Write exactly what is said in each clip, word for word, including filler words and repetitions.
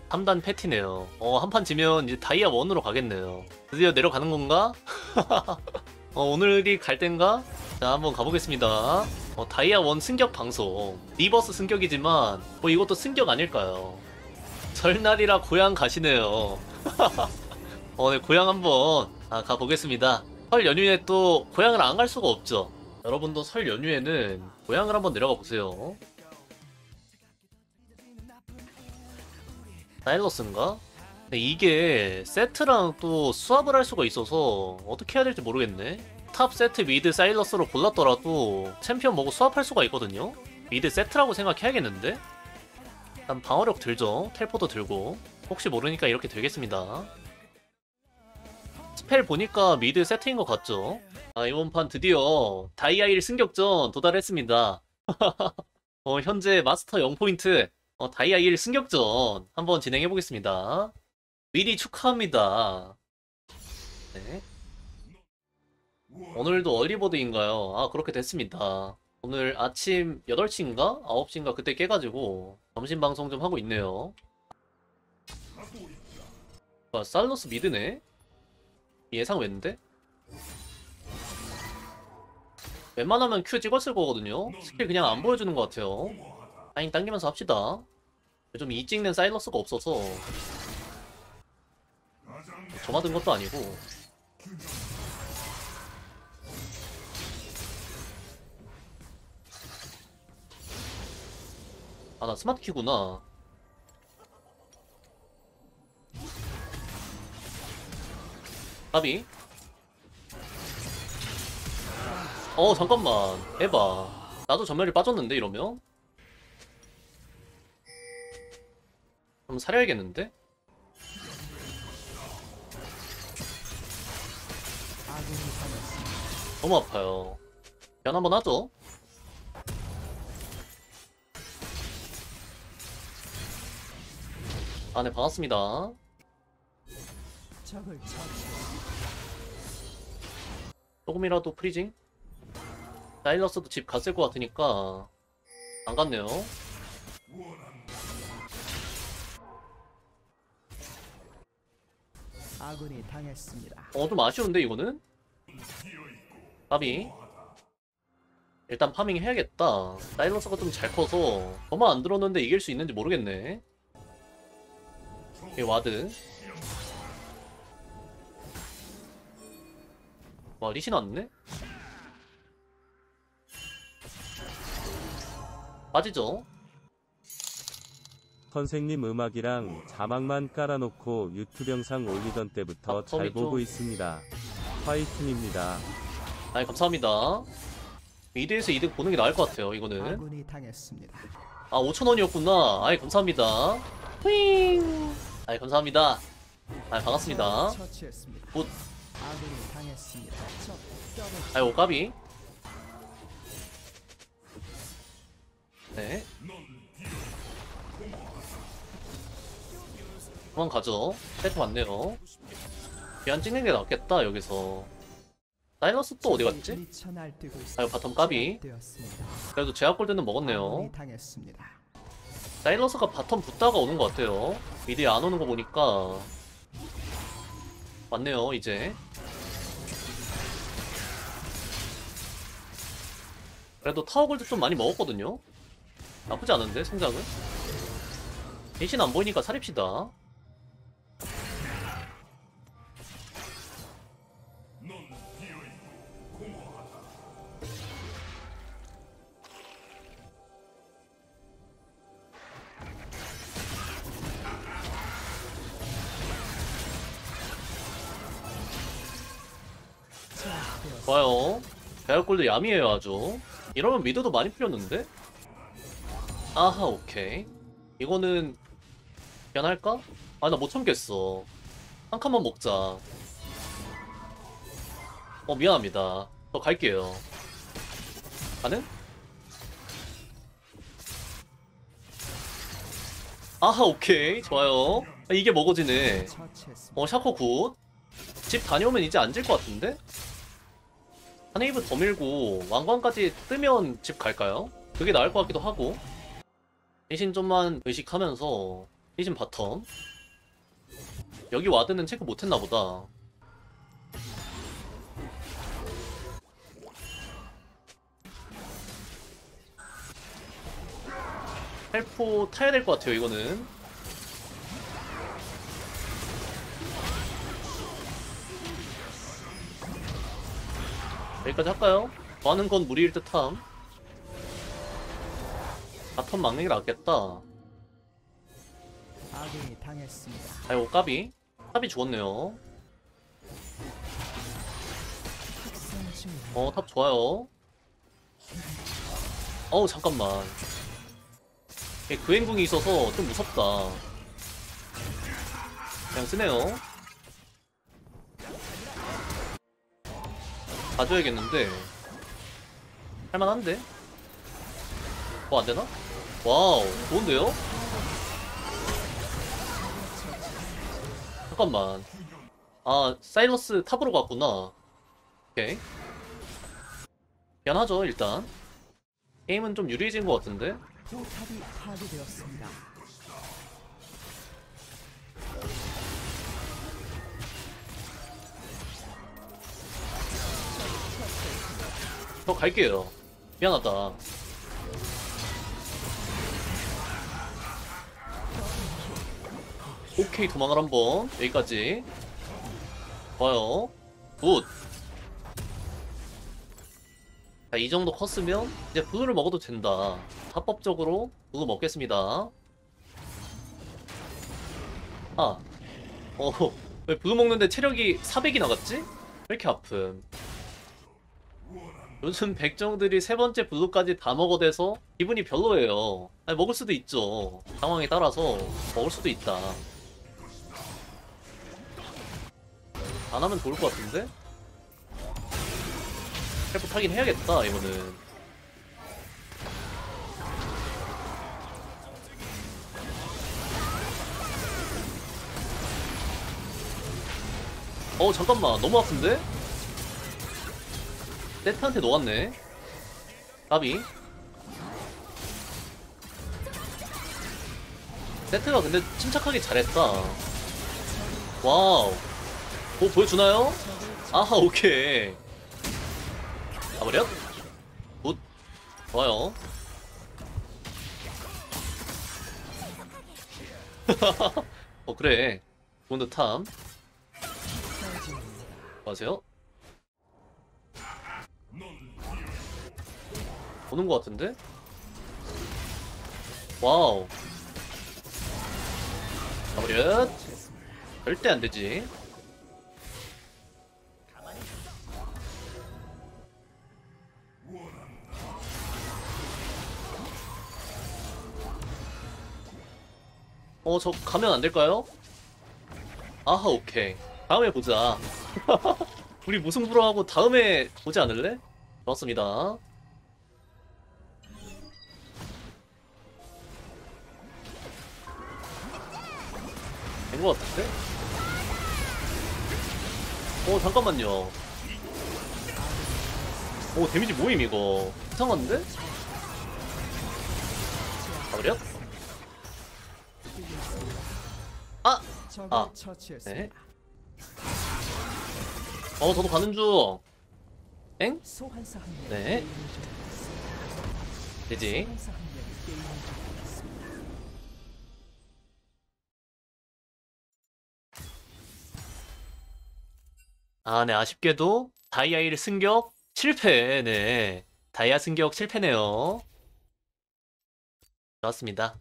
삼 단 패티네요. 어, 한 판 지면 이제 다이아 원으로 가겠네요. 드디어 내려가는 건가? 어, 오늘이 갈 땐가? 자, 한번 가보겠습니다. 어, 다이아 원 승격 방송. 리버스 승격이지만, 뭐 이것도 승격 아닐까요? 설날이라 고향 가시네요. 어, 네, 고향 한번 아, 가보겠습니다. 설 연휴에 또 고향을 안 갈 수가 없죠. 여러분도 설 연휴에는 고향을 한번 내려가 보세요. 사일러스인가? 근데 이게 세트랑 또 수합을 할 수가 있어서 어떻게 해야 될지 모르겠네. 탑 세트 미드 사일러스로 골랐더라도 챔피언 먹고 수합할 수가 있거든요. 미드 세트라고 생각해야겠는데? 일단 방어력 들죠. 텔포도 들고. 혹시 모르니까 이렇게 들겠습니다. 스펠 보니까 미드 세트인 것 같죠? 아, 이번 판 드디어 다이아 일 승격전 도달했습니다. 어, 현재 마스터 영 포인트 어, 다이아 일 승격전 한번 진행해보겠습니다. 미리 축하합니다. 네. 오늘도 얼리버드인가요? 아, 그렇게 됐습니다. 오늘 아침 여덟 시인가? 아홉 시인가 그때 깨가지고 점심 방송 좀 하고 있네요. 아, 살로스 미드네? 예상 외인데? 웬만하면 Q 찍었을 거거든요? 스킬 그냥 안 보여주는 것 같아요. 라인 당기면서 합시다. 요즘 이 찍는 사일러스가 없어서 저만 든 것도 아니고. 아, 나 스마트 키구나. 까비. 어, 잠깐만. 에바. 나도 전멸이 빠졌는데, 이러면? 그럼 사려야겠는데? 너무 아파요. 변 한번 하죠. 아, 네, 반갑습니다. 조금이라도 프리징? 사일러스도 집 갔을 것 같으니까 안 갔네요. 아군이 당했습니다. 어, 좀 아쉬운데 이거는? 까비. 일단 파밍 해야겠다. 사일러스가 좀 잘 커서 저만 안 들었는데 이길 수 있는지 모르겠네. 이 와드. 와, 리신 왔네? 빠지죠? 선생님 음악이랑 자막만 깔아놓고 유튜브 영상 올리던 때부터 아, 잘 좀- 보고 있습니다. 화이팅입니다. 아이, 감사합니다. 미드에서 이득 보는 게 나을 것 같아요, 이거는. 아군이 당했습니다. 아, 오천 원이었구나. 아이, 감사합니다. 휘잉. 아이, 감사합니다. 아이, 반갑습니다. 처치했습니다. 굿. 아군이 당했습니다. 적 더블 아이, 오까비. 네. 그만 가죠. 세트 왔네요. 귀한 찍는 게 낫겠다, 여기서. 사이러스 또 어디 갔지? 미쳐 날뛰고 아유, 바텀 까비. 제압되었습니다. 그래도 제약 골드는 먹었네요. 아군이 당했습니다. 사이러스가 바텀 붙다가 오는 것 같아요. 미드에 안 오는 거 보니까. 맞네요, 이제. 그래도 타워 골드 좀 많이 먹었거든요. 나쁘지 않은데, 성장은? 대신 안 보이니까 사립시다. 제압되었습니다. 좋아요. 배열골도 야미해요, 아주. 이러면 미드도 많이 풀렸는데? 아하, 오케이. 이거는 변할까? 아, 나 못 참겠어. 한 칸만 먹자. 어, 미안합니다. 저 갈게요. 가는? 아하, 오케이. 좋아요. 아, 이게 먹어지네. 처치했습니다. 어, 샤코 굿. 집 다녀오면 이제 안 질 것 같은데? 한 웨이브 더 밀고 왕관까지 뜨면 집 갈까요? 그게 나을 것 같기도 하고. 대신 좀만 의식하면서 시즌 바텀. 여기 와드는 체크 못했나보다. 헬포 타야 될 것 같아요 이거는. 여기까지 할까요? 더 하는 건 무리일 듯함. 바텀 막는 게 낫겠다. 아군이 당했습니다. 아이고 까비. 탑이 죽었네요. 학생 중 어 탑 좋아요. 어우 잠깐만. 그행궁이 있어서 좀 무섭다. 그냥 쓰네요. 가져야겠는데. 할만한데? 어 안되나? 와우 좋은데요? 잠깐만. 아 사이러스 탑으로 갔구나. 오케이. 미안하죠 일단. 게임은 좀 유리해진 것 같은데? 포탑이 파괴되었습니다. 저 갈게요. 미안하다. 오케이 도망을 한번. 여기까지. 좋아요. 굿. 자, 이 정도 컸으면 이제 블루를 먹어도 된다. 합법적으로 블루 먹겠습니다. 아, 어, 왜 블루 먹는데 체력이 사백이 나갔지? 왜 이렇게 아픔? 요즘 백정들이 세 번째 블루까지 다 먹어대서 기분이 별로예요. 아니, 먹을 수도 있죠. 상황에 따라서 먹을 수도 있다. 안 하면 좋을 것 같은데? 헬프 타긴 해야겠다 이거는. 어 잠깐만 너무 아픈데? 세트한테 녹았네. 까비. 세트가 근데 침착하게 잘했다. 와우. 뭐 보여주나요? 아하 오케이. 가버려? 굿. 좋아요. 어 그래. 좋은 듯함. 안녕하세요. 보는 것 같은데? 와우. 가버려. 절대 안 되지. 어, 저 가면 안 될까요? 아하, 오케이. 다음에 보자. 우리 무승부로 하고 다음에 보지 않을래? 좋았습니다. 된 것 같은데? 어, 잠깐만요. 오, 데미지 모임, 이거. 이상한데? 가버려? 아! 적을 아, 처치했습니다. 네. 어, 저도 가는 중. 엥? 소환사 한 명. 네. 게임을 종료했습니다. 되지. 소환사 한 명이 게임을 종료했습니다. 아, 네, 아쉽게도 다이아 일 승격 실패. 네. 다이아 승격 실패네요. 좋았습니다.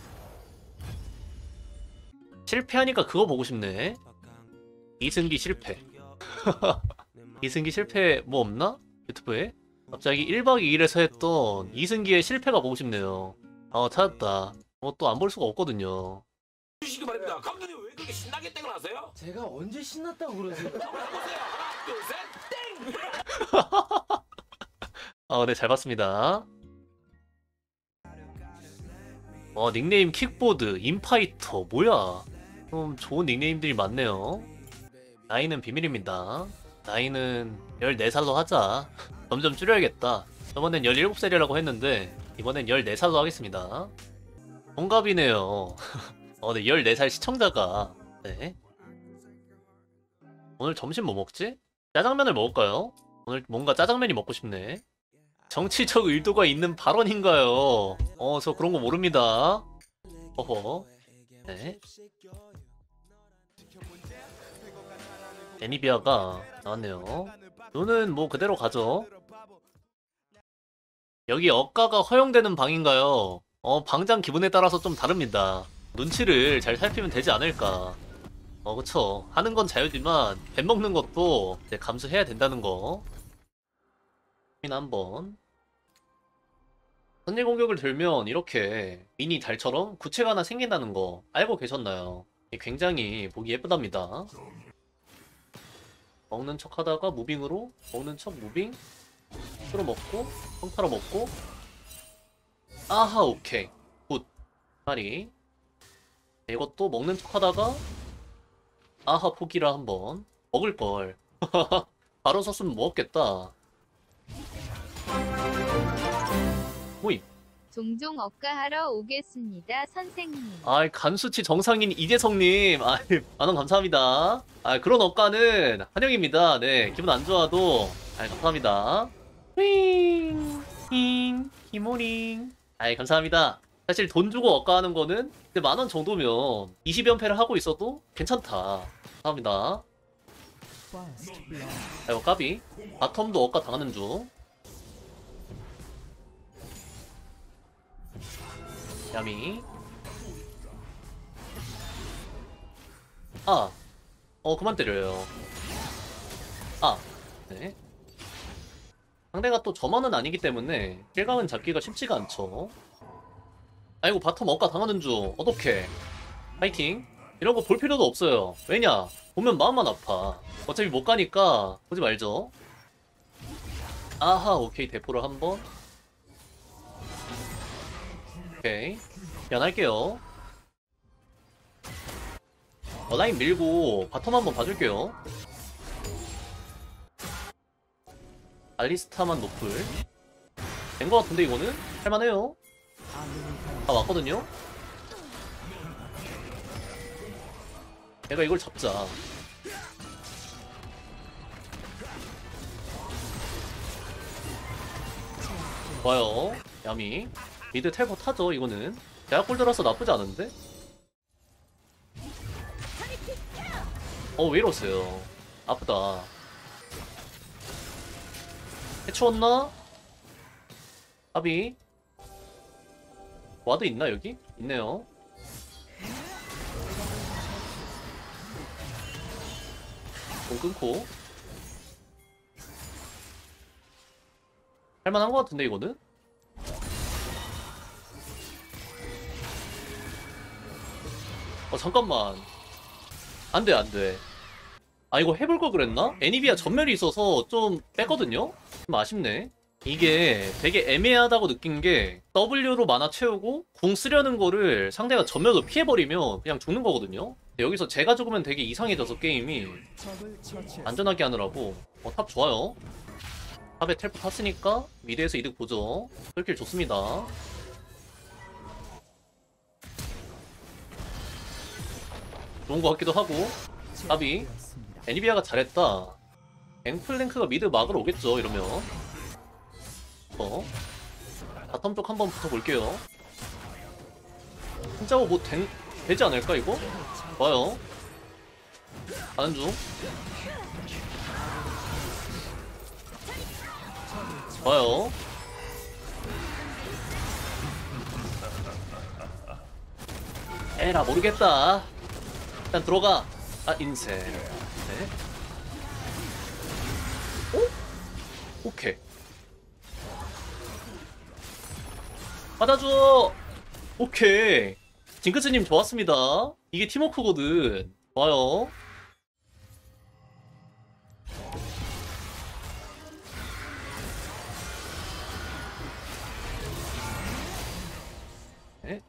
실패하니까 그거 보고 싶네. 이승기 실패. 이승기 실패 뭐 없나? 유튜브에? 갑자기 일 박 이 일에서 했던 이승기의 실패가 보고 싶네요. 어, 찾았다. 뭐 또 안 볼 수가 없거든요. 주시기 바랍니다. 감독님 왜 그렇게 신나게 땡을 하세요? 제가 언제 신났다고 그러세요? 한번 해보세요. 하나, 둘, 셋, 땡! 아, 네, 잘 봤습니다. 어, 닉네임 킥보드, 인파이터, 뭐야? 좀 좋은 닉네임들이 많네요. 나이는 비밀입니다. 나이는 열네 살로 하자. 점점 줄여야겠다. 저번엔 열일곱 살이라고 했는데 이번엔 열네 살로 하겠습니다. 동갑이네요. 어, 네, 열네 살 시청자가. 네. 오늘 점심 뭐 먹지? 짜장면을 먹을까요? 오늘 뭔가 짜장면이 먹고 싶네. 정치적 의도가 있는 발언인가요? 어, 저 그런 거 모릅니다. 어허. 네. 애니비아가 나왔네요. 눈은 뭐 그대로 가죠. 여기 억가가 허용되는 방인가요? 어, 방장 기분에 따라서 좀 다릅니다. 눈치를 잘 살피면 되지 않을까. 어, 그쵸. 하는 건 자유지만 배 먹는 것도 이제 감수해야 된다는 거. 한번. 선제 공격을 들면 이렇게 미니 달처럼 구체가 하나 생긴다는 거 알고 계셨나요? 굉장히 보기 예쁘답니다. 먹는 척 하다가 무빙으로 먹는 척 무빙 으로 먹고 평타로 먹고 아하 오케이 굿 파리. 이것도 먹는 척 하다가 아하 포기라 한번 먹을걸. 바로 썼으면 먹었겠다. 모임. 종종 억가하러 오겠습니다, 선생님. 아이 간수치 정상인 이재성님, 아이 만원 감사합니다. 아 그런 억가는 환영입니다. 네 기분 안 좋아도 아이 감사합니다. 윙, 잉, 기모닝. 아이 감사합니다. 사실 돈 주고 억가하는 거는 만원 정도면 이십 연패를 하고 있어도 괜찮다. 감사합니다. First blood. 아이고 까비. 바텀도 억가 당하는 중. 야미. 아. 어 그만 때려요. 아. 네. 상대가 또 저만은 아니기 때문에 킬각은 잡기가 쉽지가 않죠. 아이고 바텀 억가 당하는 중. 어떡해. 파이팅. 이런 거 볼 필요도 없어요. 왜냐? 보면 마음만 아파. 어차피 못 가니까 보지 말죠. 아하 오케이 대포를 한번. 오케이 연할게요. 어, 라인 밀고 바텀 한번 봐줄게요. 알리스타만 노플 된 거 같은데 이거는? 할만해요. 다 왔거든요? 내가 이걸 잡자. 좋아요 야미. 미드 텔포 타죠 이거는. 대학 골 들어서 나쁘지 않은데? 어 왜 이러세요. 아프다. 해치웠나? 아비 와드 있나 여기? 있네요. 공 끊고 할만한 것 같은데 이거는? 어 잠깐만 안돼 안돼. 아 이거 해볼 걸 그랬나? 애니비아 전멸이 있어서 좀 뺐거든요? 좀 아쉽네. 이게 되게 애매하다고 느낀 게 W로 만화 채우고 궁 쓰려는 거를 상대가 전멸로 피해버리면 그냥 죽는 거거든요? 근데 여기서 제가 죽으면 되게 이상해져서 게임이 적을 처치했습니다. 안전하게 하느라고. 어, 탑 좋아요. 탑에 텔포 탔으니까 미드에서 이득 보죠. 킬킬 좋습니다. 좋은 거 같기도 하고. 까비. 제압되었습니다. 애니비아가 잘했다. 앵플랭크가 미드 막으러 오겠죠 이러면. 어 바텀 쪽 한번 붙어볼게요. 진짜 뭐 된, 되지 않을까 이거? 좋아요. 가는 중. 좋아요. 에라 모르겠다. 일단 들어가. 아 인생. 네. 오? 오케이. 받아줘. 오케이. 징크스님 좋았습니다. 이게 팀워크거든. 좋아요. 네?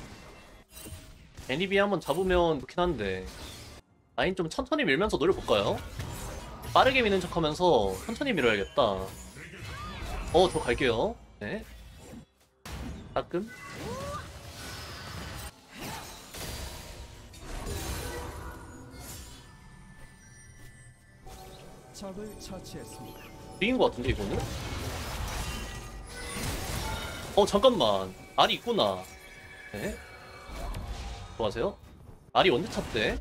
애니비 한번 잡으면 좋긴 한데 라인 좀 천천히 밀면서 노려볼까요? 빠르게 미는 척하면서 천천히 밀어야겠다. 어, 저 갈게요. 네. 가끔. 적을 처치했습니다. 이긴 것 같은데 이거는? 어 잠깐만 알이 있구나. 네. 좋아하세요? 알이 언제 찼대?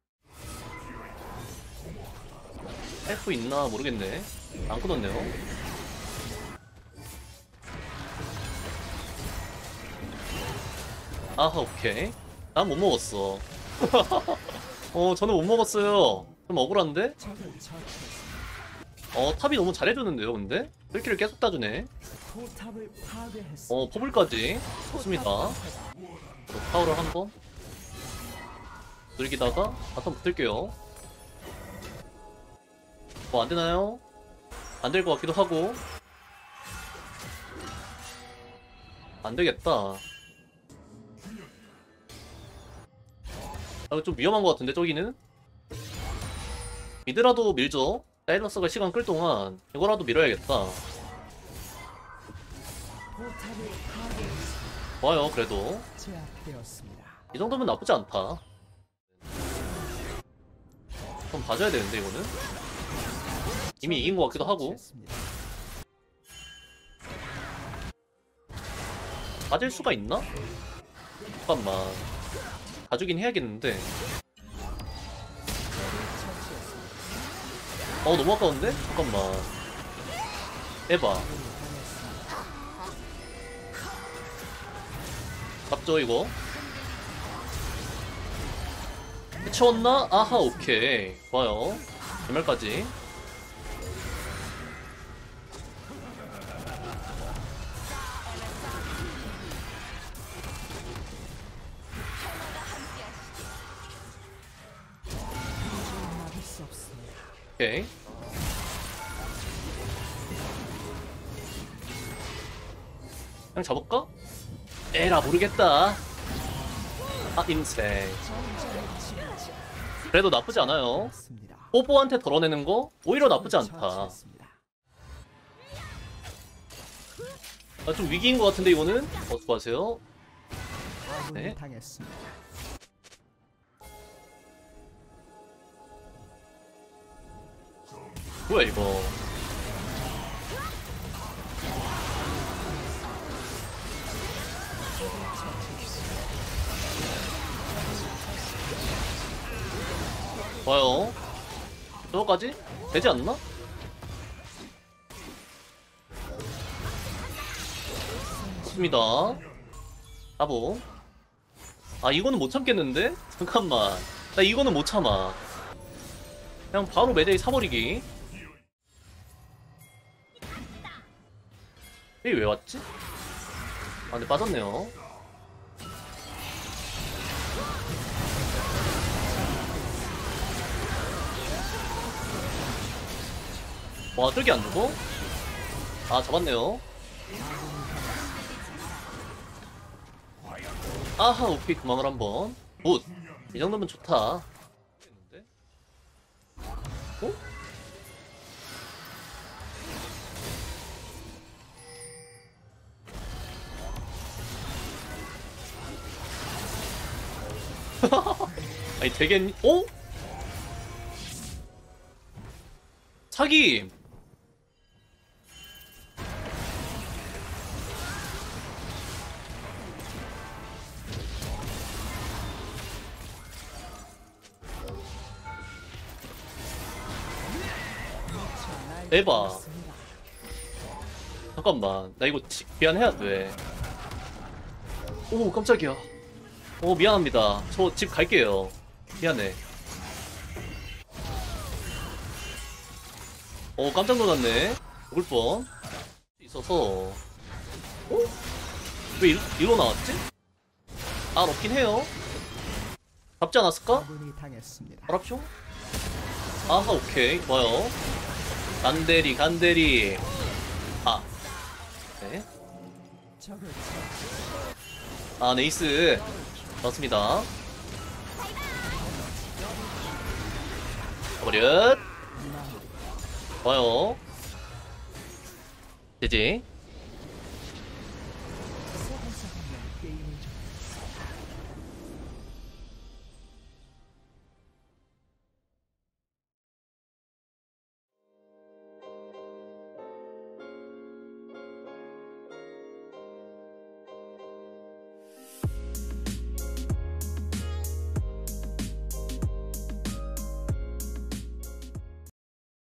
F 있나 모르겠네. 안 끊었네요. 아하 오케이. 난 못 먹었어. 어 저는 못 먹었어요. 좀 억울한데? 적을 처치했습니다. 어 탑이 너무 잘해주는데요 근데? 킬킬을 계속 따주네. 포탑을 파괴했습니다. 어 퍼블까지 좋습니다. 또 파워를 한번 즐기다가 바텀 붙을게요. 뭐 안되나요? 안될 것 같기도 하고. 안되겠다. 아, 이거 좀 위험한 것 같은데 저기는? 미드라도 밀죠. 사이러스가 시간 끌 동안 이거라도 밀어야겠다. 포탑을 파괴했습니다. 좋아요 그래도 제압되었습니다. 이 정도면 나쁘지 않다. 좀 봐줘야 되는데 이거는 이미 이긴 것 같기도 하고. 처치했습니다. 빠질 수가 있나? 잠깐만 봐주긴 해야겠는데. 어 너무 아까운데? 잠깐만 해봐. 잡죠 이거. 해치웠나? 아하 오케이 좋아요. 전멸까지. 막을 수 없습니다. 오케이. 그냥 잡을까? 에라 모르겠다. 아 인생. 그래도 나쁘지 않아요. 맞습니다. 뽀뽀한테 덜어내는 거 오히려 나쁘지 않다. 처치했습니다. 아, 좀 위기인 것 같은데 이거는? 어 수고하세요. 아군이 네. 당했습니다. 뭐야 이거. 좋아요. 저거까지? 되지 않나? 좋습니다. 따보. 아 이거는 못 참겠는데? 잠깐만. 나 이거는 못 참아. 그냥 바로 매대에 사버리기. 이게 왜 왔지? 아 근데 빠졌네요. 와 저기 안 죽어? 아 잡았네요. 아하 오케이 도망을 한번. 굿. 이 정도면 좋다. 어? 아니 되겠니? 어? 사기! 에바. 잠깐만 나 이거 지, 미안해야 돼. 오 깜짝이야. 오 미안합니다. 저 집 갈게요. 미안해. 어 깜짝 놀랐네. 먹을 뻔 있어서. 어? 왜 일, 이로 나왔지? 아 없긴 해요. 잡지 않았을까? 아군이 당했습니다. 바랍쇼? 아하 오케이 좋아요. 간대리 간대리. 아 네. 적을 처치. 아 네이스 좋습니다. 버릇 좋아요. 지지.